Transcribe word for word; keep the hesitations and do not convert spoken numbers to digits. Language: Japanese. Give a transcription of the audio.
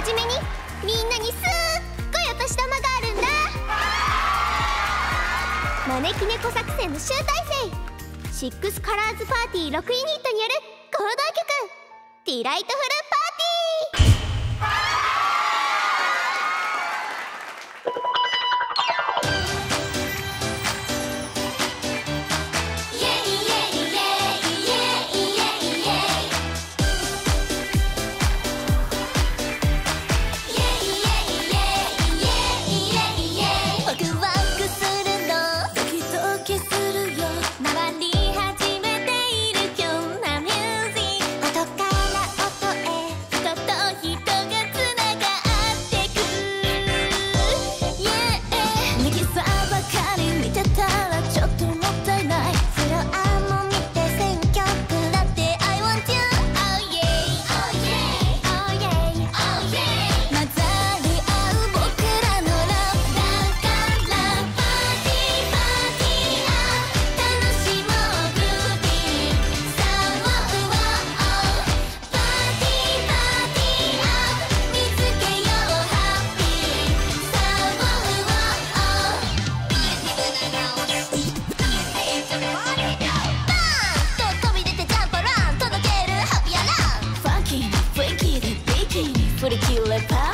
じめにみんなにすっごいお年玉があるんだ。招き猫作戦の集大成、シックスカラーズパーティーろくユニットによる合同曲ディライトフルパーティー。プリキュラパ